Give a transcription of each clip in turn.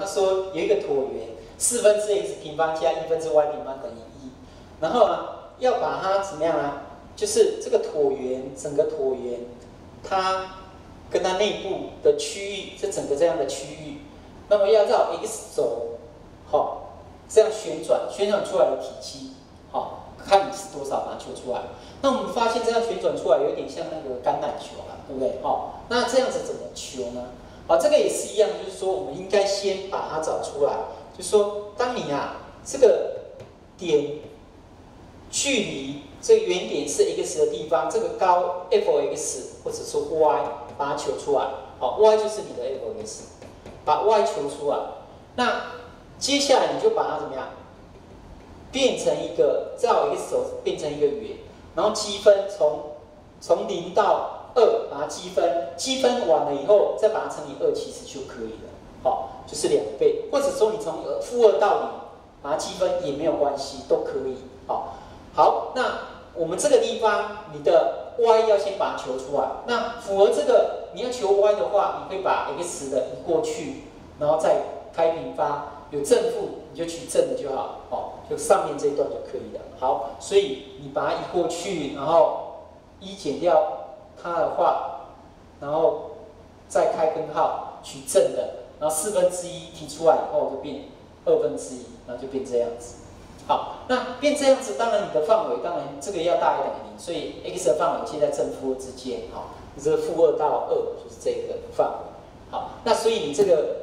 说有一个椭圆，4/x平方加1/y平方等于1，然后呢要把它怎么样呢？就是这个椭圆，整个椭圆，它跟它内部的区域，这整个这样的区域，那么要绕 x 轴，好，这样旋转出来的体积，好，看你是多少把它求出来。那我们发现这样旋转出来有点像那个橄榄球啦，对不对？哦，那这样子怎么求呢？啊，这个也是一样，就是说我们应该先把它找出来，就是说当你这个点距离这个原点是 x 的地方，这个高 f(x) 或者说 y， 把它求出来。好 ，y 就是你的 f(x)， 把 y 求出来。那接下来你就把它怎么样？变成一个照 x 轴变成一个圆，然后积分从0到2把它积分，积分完了以后再把它乘以2，其实就可以了。好，就是2倍，或者说你从-2到0把它积分也没有关系，都可以。好，那我们这个地方你的 y 要先把它求出来。那符合这个你要求 y 的话，你可以把 x 的移过去，然后再开平方。有正负你就取正的就好，就上面这一段就可以了。好，所以你把它移过去，然后1减掉它的话，然后再开根号取正的，然后1/4提出来以后就变1/2，然后就变这样子。好，那变这样子，当然你的范围当然这个要大于等于0，所以 x 的范围介在正负2之间。好，这个-2到2就是这个范围。好，那所以你这个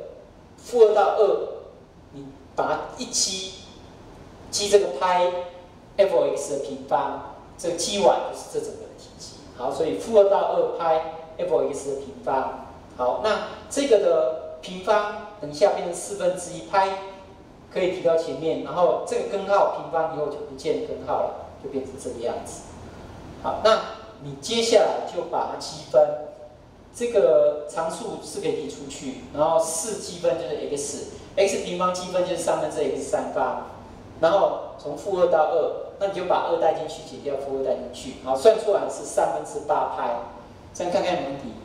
-2到2。你把它一积这个派 f(x) 的平方，这个积完就是这整个的体积。好，所以-2到2派 f(x) 的平方。好，那这个的平方等一下变成1/4派，可以提到前面，然后这个根号平方以后就不见根号了，就变成这个样子。好，那你接下来就把它积分。这个常数是可以提出去，然后4积分就是 x 平方积分就是3/x3方，然后从-2到2，那你就把2带进去，减掉-2带进去，好，算出来是8/3派，这样看看有没有问题？